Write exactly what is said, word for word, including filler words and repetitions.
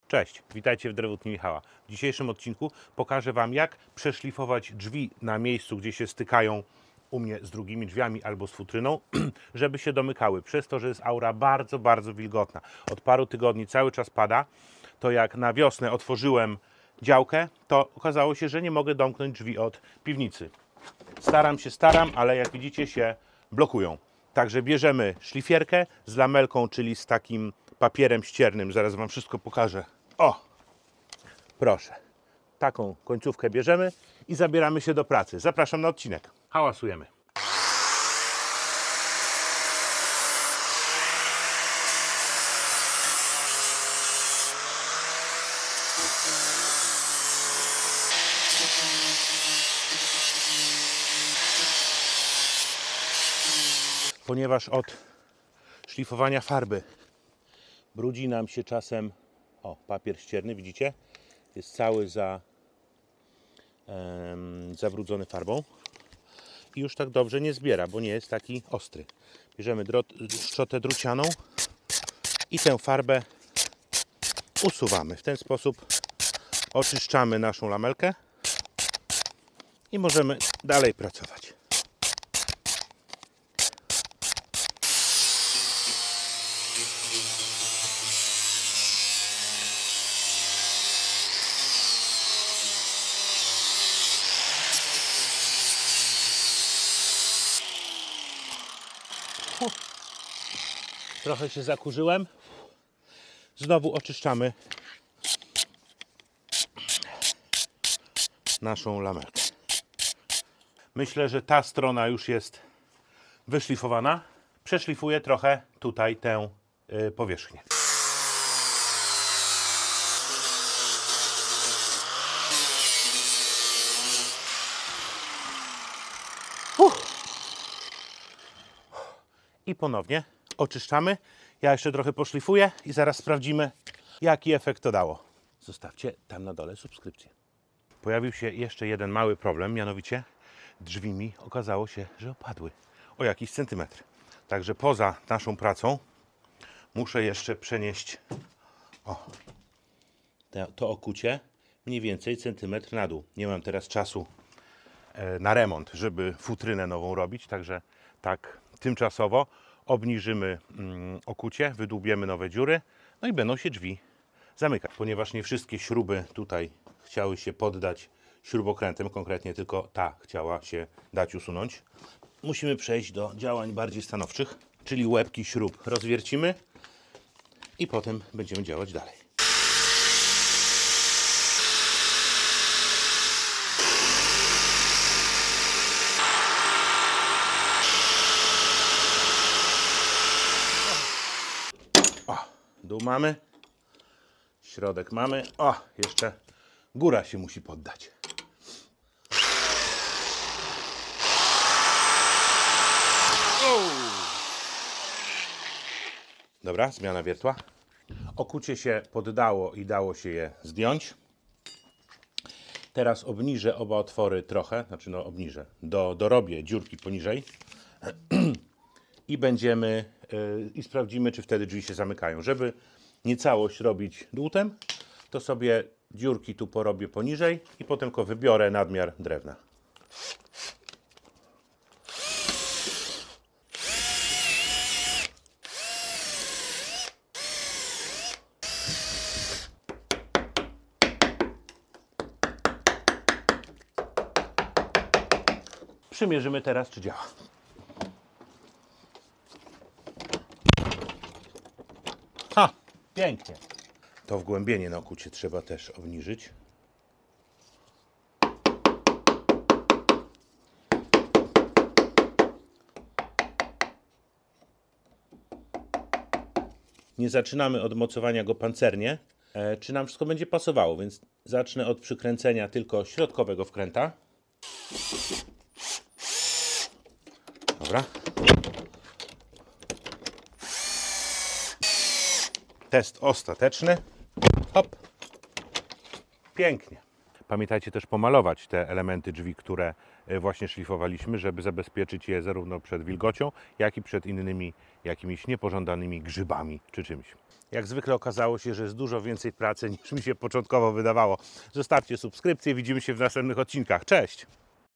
Cześć, witajcie w Drewutni Michała. W dzisiejszym odcinku pokażę Wam, jak przeszlifować drzwi na miejscu, gdzie się stykają u mnie z drugimi drzwiami albo z futryną, żeby się domykały, przez to, że jest aura bardzo, bardzo wilgotna. Od paru tygodni cały czas pada, to jak na wiosnę otworzyłem działkę, to okazało się, że nie mogę domknąć drzwi od piwnicy. Staram się, staram, ale jak widzicie się blokują. Także bierzemy szlifierkę z lamelką, czyli z takim papierem ściernym. Zaraz Wam wszystko pokażę. O, proszę. Taką końcówkę bierzemy i zabieramy się do pracy. Zapraszam na odcinek. Hałasujemy. Ponieważ od szlifowania farby brudzi nam się czasem, o, papier ścierny, widzicie? Jest cały za, em, zabrudzony farbą i już tak dobrze nie zbiera, bo nie jest taki ostry. Bierzemy szczotę drucianą i tę farbę usuwamy. W ten sposób oczyszczamy naszą lamelkę i możemy dalej pracować. Trochę się zakurzyłem. Znowu oczyszczamy naszą lamelkę. Myślę, że ta strona już jest wyszlifowana. Przeszlifuję trochę tutaj tę y, powierzchnię. Uff. I ponownie oczyszczamy. Ja jeszcze trochę poszlifuję i zaraz sprawdzimy, jaki efekt to dało. Zostawcie tam na dole subskrypcję. Pojawił się jeszcze jeden mały problem, mianowicie drzwi mi okazało się, że opadły o jakiś centymetr. Także poza naszą pracą muszę jeszcze przenieść o, to, to okucie mniej więcej centymetr na dół. Nie mam teraz czasu e, na remont, żeby futrynę nową robić, także tak tymczasowo obniżymy mm, okucie, wydłubiemy nowe dziury, no i będą się drzwi zamykać. Ponieważ nie wszystkie śruby tutaj chciały się poddać śrubokrętem, konkretnie tylko ta chciała się dać usunąć, musimy przejść do działań bardziej stanowczych, czyli łebki śrub rozwiercimy i potem będziemy działać dalej. Dół mamy, środek mamy, o, jeszcze góra się musi poddać. Dobra, zmiana wiertła. Okucie się poddało i dało się je zdjąć. Teraz obniżę oba otwory trochę, znaczy no obniżę, do, dorobię dziurki poniżej i będziemy yy, i sprawdzimy, czy wtedy drzwi się zamykają. Żeby nie całość robić dłutem, to sobie dziurki tu porobię poniżej i potem tylko wybiorę nadmiar drewna. Przymierzymy teraz, czy działa. Ha! Pięknie. To wgłębienie na okucie trzeba też obniżyć. Nie zaczynamy od mocowania go pancernie, e, czy nam wszystko będzie pasowało, więc zacznę od przykręcenia tylko środkowego wkręta. Dobra. Test ostateczny. Hop. Pięknie. Pamiętajcie też pomalować te elementy drzwi, które właśnie szlifowaliśmy, żeby zabezpieczyć je zarówno przed wilgocią, jak i przed innymi jakimiś niepożądanymi grzybami czy czymś. Jak zwykle okazało się, że jest dużo więcej pracy niż mi się początkowo wydawało. Zostawcie subskrypcję, widzimy się w następnych odcinkach. Cześć!